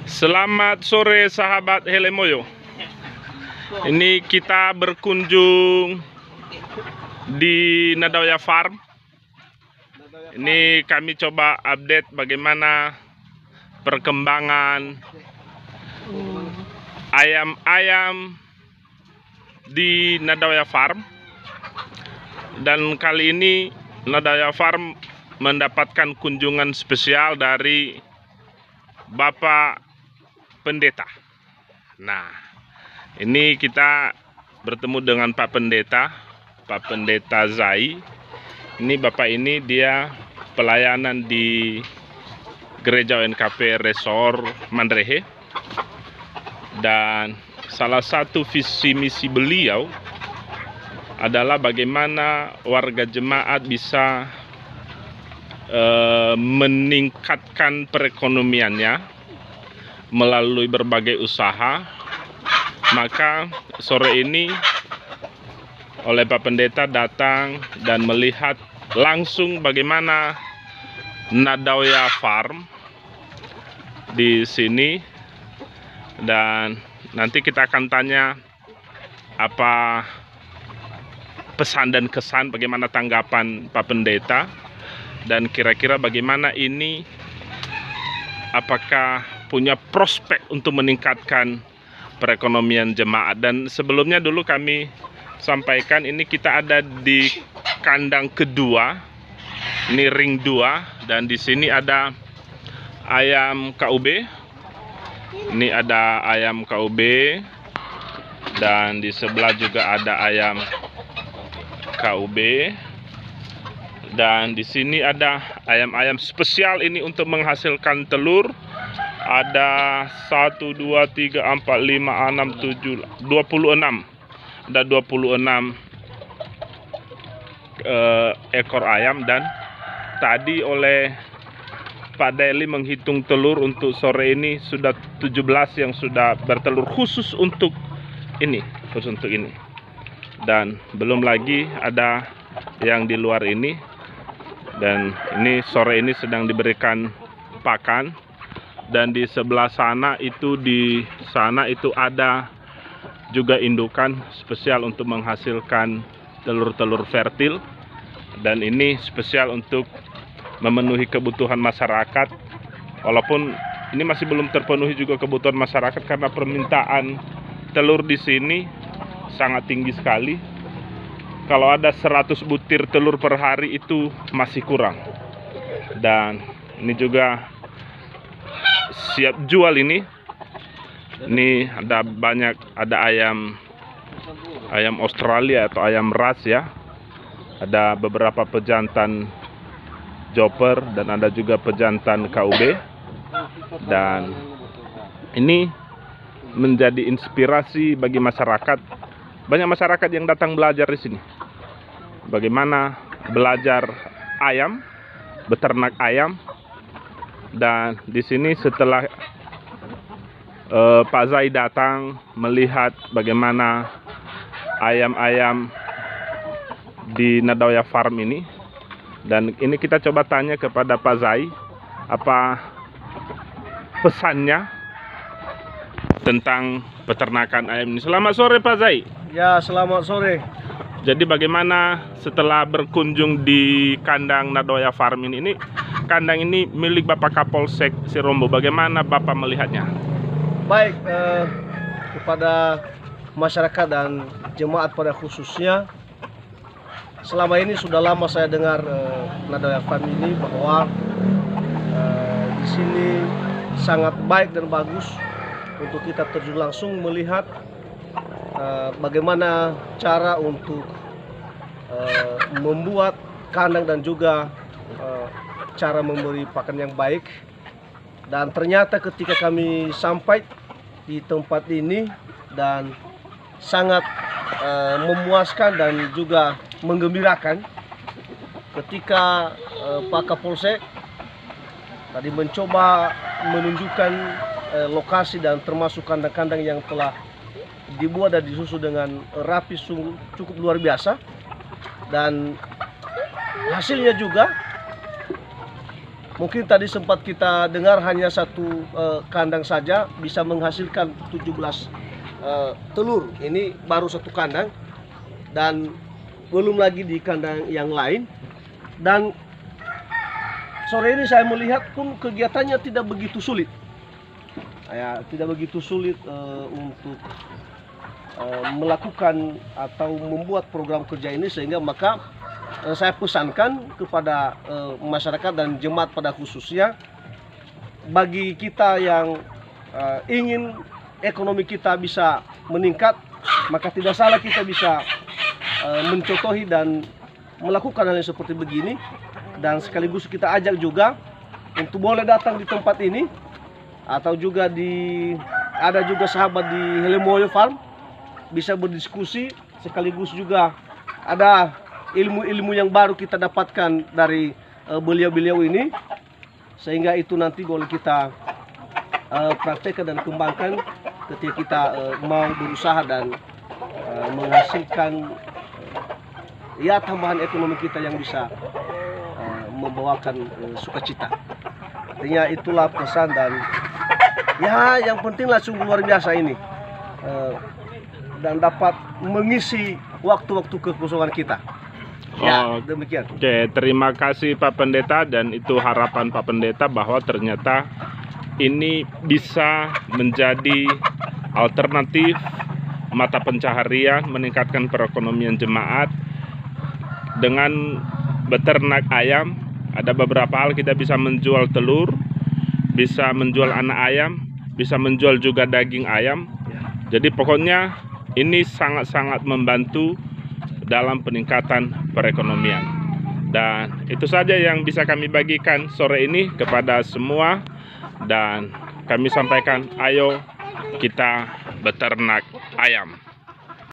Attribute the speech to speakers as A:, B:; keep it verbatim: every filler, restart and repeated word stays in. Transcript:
A: Selamat sore sahabat Helemoyo. Ini kita berkunjung di Nadawaya Farm. Ini kami coba update bagaimana perkembangan ayam-ayam di Nadawaya Farm. Dan kali ini Nadawaya Farm mendapatkan kunjungan spesial dari Bapak Pendeta. Nah, ini kita bertemu dengan Pak Pendeta, Pak Pendeta Zai. Ini Bapak ini dia pelayanan di Gereja O N K P Resor Mandrehe. Dan salah satu visi misi beliau adalah bagaimana warga jemaat bisa uh, meningkatkan perekonomiannya melalui berbagai usaha. Maka sore ini oleh Pak Pendeta datang dan melihat langsung bagaimana Nadawaya Farm di sini, dan nanti kita akan tanya apa pesan dan kesan, bagaimana tanggapan Pak Pendeta, dan kira-kira bagaimana ini, apakah punya prospek untuk meningkatkan perekonomian jemaat. Dan sebelumnya dulu kami sampaikan, ini kita ada di kandang kedua, ini ring dua, dan di sini ada ayam K U B. Ini ada ayam K U B, dan di sebelah juga ada ayam K U B. Dan di sini ada ayam-ayam spesial ini untuk menghasilkan telur. Ada satu, dua, tiga, empat, lima, enam, tujuh, dua puluh enam. Ada dua puluh enam uh, ekor ayam. Dan tadi oleh Pak Daily menghitung telur untuk sore ini sudah tujuh belas yang sudah bertelur khusus untuk ini, khusus untuk ini. Dan belum lagi ada yang di luar ini. Dan ini sore ini sedang diberikan pakan. Dan di sebelah sana itu, di sana itu ada juga indukan spesial untuk menghasilkan telur-telur fertil. Dan ini spesial untuk memenuhi kebutuhan masyarakat. Walaupun ini masih belum terpenuhi juga kebutuhan masyarakat karena permintaan telur di sini sangat tinggi sekali. Kalau ada seratus butir telur per hari itu masih kurang. Dan ini juga siap jual ini. Ini ada banyak, ada ayam ayam Australia atau ayam ras ya. Ada beberapa pejantan Joper dan ada juga pejantan K U B. Dan ini menjadi inspirasi bagi masyarakat. Banyak masyarakat yang datang belajar di sini. Bagaimana belajar ayam, beternak ayam. Dan di sini setelah uh, Pak Zai datang melihat bagaimana ayam-ayam di Nadawaya Farm ini, dan ini kita coba tanya kepada Pak Zai apa pesannya tentang peternakan ayam ini. Selamat sore Pak Zai.
B: Ya, selamat sore.
A: Jadi bagaimana setelah berkunjung di kandang Nadawaya Farm ini, ini kandang ini milik Bapak Kapolsek Sirombo. Bagaimana Bapak melihatnya?
B: Baik, eh, kepada masyarakat dan jemaat pada khususnya, selama ini sudah lama saya dengar eh, Nadawaya Farm ini bahwa eh, di sini sangat baik dan bagus untuk kita terjun langsung melihat uh, bagaimana cara untuk uh, membuat kandang dan juga uh, cara memberi pakan yang baik. Dan ternyata ketika kami sampai di tempat ini, dan sangat uh, memuaskan dan juga menggembirakan ketika uh, Pak Kapolsek tadi mencoba menunjukkan eh, lokasi dan termasuk kandang-kandang yang telah dibuat dan disusun dengan rapi, sungguh cukup luar biasa. Dan hasilnya juga mungkin tadi sempat kita dengar hanya satu uh, kandang saja bisa menghasilkan tujuh belas uh, telur. Ini baru satu kandang dan belum lagi di kandang yang lain. Dan sore ini saya melihat pun kegiatannya tidak begitu sulit. Ya, tidak begitu sulit uh, untuk uh, melakukan atau membuat program kerja ini, sehingga maka uh, saya pesankan kepada uh, masyarakat dan jemaat pada khususnya, bagi kita yang uh, ingin ekonomi kita bisa meningkat, maka tidak salah kita bisa uh, mencontohi dan melakukan hal yang seperti begini. Dan sekaligus kita ajak juga untuk boleh datang di tempat ini, atau juga di ada juga sahabat di Helimoyo Farm bisa berdiskusi, sekaligus juga ada ilmu-ilmu yang baru kita dapatkan dari beliau-beliau uh, ini, sehingga itu nanti boleh kita uh, praktekkan dan kembangkan ketika kita uh, mau berusaha dan uh, menghasilkan uh, ya tambahan ekonomi kita yang bisa uh, membawakan uh, sukacita. Artinya itulah pesan, dan ya yang pentinglah sungguh luar biasa ini uh, dan dapat mengisi waktu-waktu kekosongan kita. Ya,
A: oh,
B: demikian.
A: Oke, terima kasih Pak Pendeta, dan itu harapan Pak Pendeta bahwa ternyata ini bisa menjadi alternatif mata pencaharian, meningkatkan perekonomian jemaat dengan beternak ayam. Ada beberapa hal, kita bisa menjual telur, bisa menjual anak ayam, bisa menjual juga daging ayam. Jadi pokoknya ini sangat-sangat membantu dalam peningkatan perekonomian. Dan itu saja yang bisa kami bagikan sore ini kepada semua. Dan kami sampaikan, ayo kita beternak ayam.